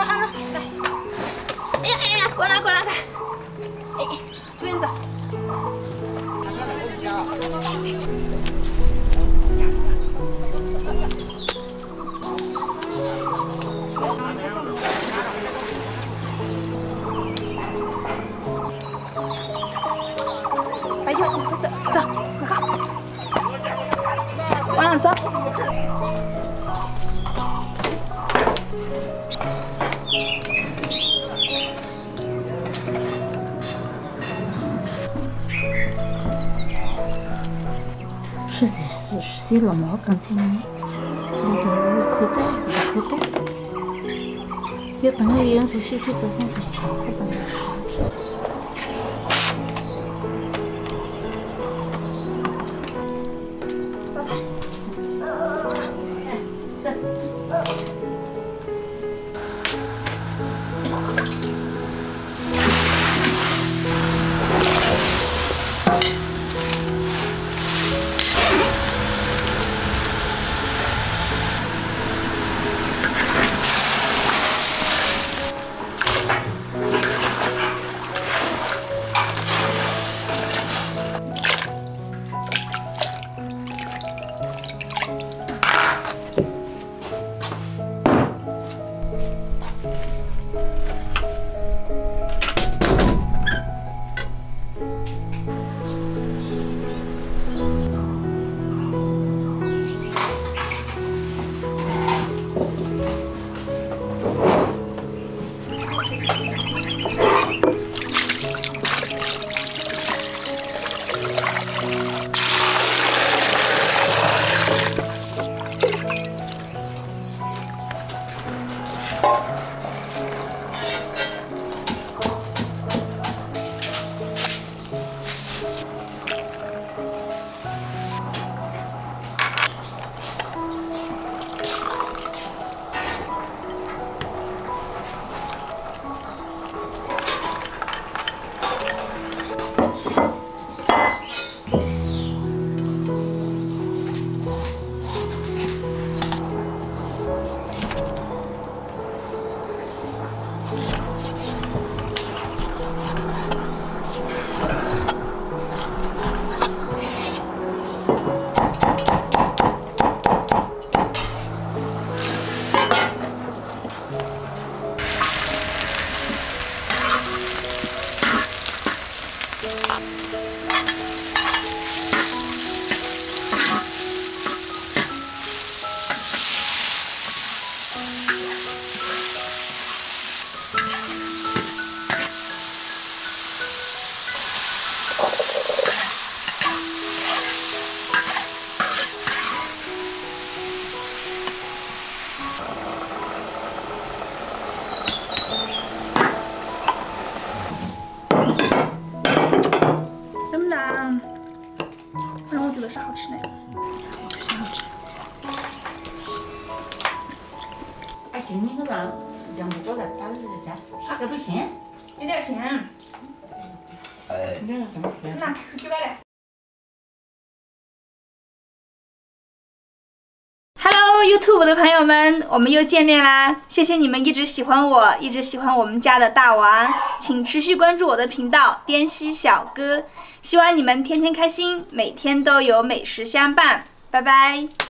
来。哎呀哎呀，过来过来来。哎，这边走。白球，快走走，快靠，往上走。 实际了嘛，刚才那个口袋，口袋，要等个样子学学到现在超过半个小时。 老太，走。 是好吃的， 就是好吃。哎，今天个让不过来打的这个虾，这不咸， 有点咸。 哎，你看什么咸？ 那就来来。Hello YouTube 的朋友们，我们又见面啦！谢谢你们一直喜欢我，一直喜欢我们家的大王，请持续关注我的频道滇西小哥。希望你们天天开心，每天都有美食相伴，拜拜。